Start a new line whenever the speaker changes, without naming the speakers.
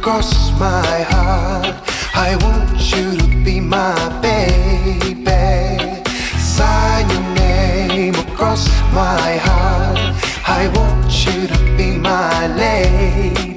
across my heart. I want you to be my baby. Sign your name across my heart. I want you to be my lady.